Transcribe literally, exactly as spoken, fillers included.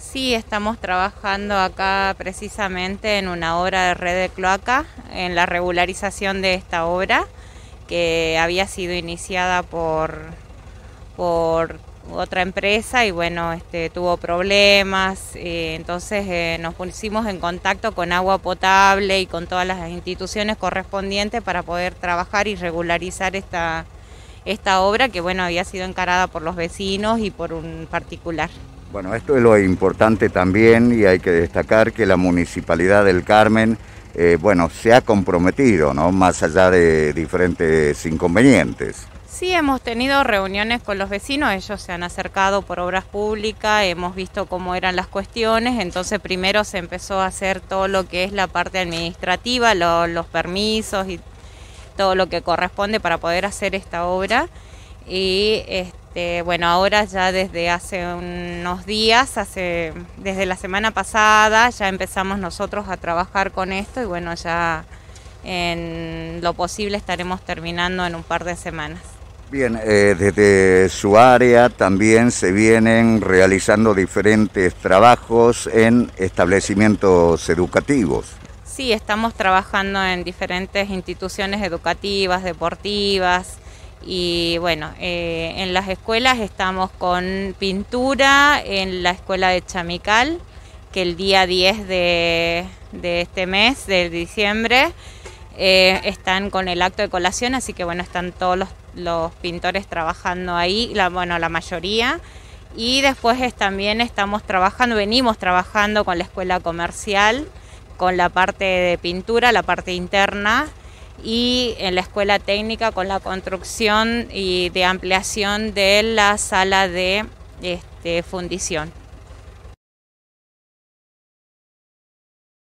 Sí, estamos trabajando acá precisamente en una obra de red de cloaca, en la regularización de esta obra que había sido iniciada por, por otra empresa y bueno, este, tuvo problemas, eh, entonces eh, nos pusimos en contacto con Agua Potable y con todas las instituciones correspondientes para poder trabajar y regularizar esta, esta obra que bueno, había sido encarada por los vecinos y por un particular. Bueno, esto es lo importante también y hay que destacar que la Municipalidad del Carmen, eh, bueno, se ha comprometido, ¿no? Más allá de diferentes inconvenientes. Sí, hemos tenido reuniones con los vecinos, ellos se han acercado por obras públicas, hemos visto cómo eran las cuestiones, entonces primero se empezó a hacer todo lo que es la parte administrativa, lo, los permisos y todo lo que corresponde para poder hacer esta obra. Y este, bueno, ahora ya desde hace unos días, hace, desde la semana pasada, ya empezamos nosotros a trabajar con esto y bueno, ya en lo posible estaremos terminando en un par de semanas. Bien, eh, desde su área también se vienen realizando diferentes trabajos en establecimientos educativos. Sí, estamos trabajando en diferentes instituciones educativas, deportivas. Y bueno, eh, en las escuelas estamos con pintura, en la escuela de Chamical, que el día diez de, de este mes, de diciembre, eh, están con el acto de colación, así que bueno, están todos los, los pintores trabajando ahí, la, bueno, la mayoría. Y después es, también estamos trabajando, venimos trabajando con la escuela comercial, con la parte de pintura, la parte interna, y en la escuela técnica con la construcción y de ampliación de la sala de este, fundición.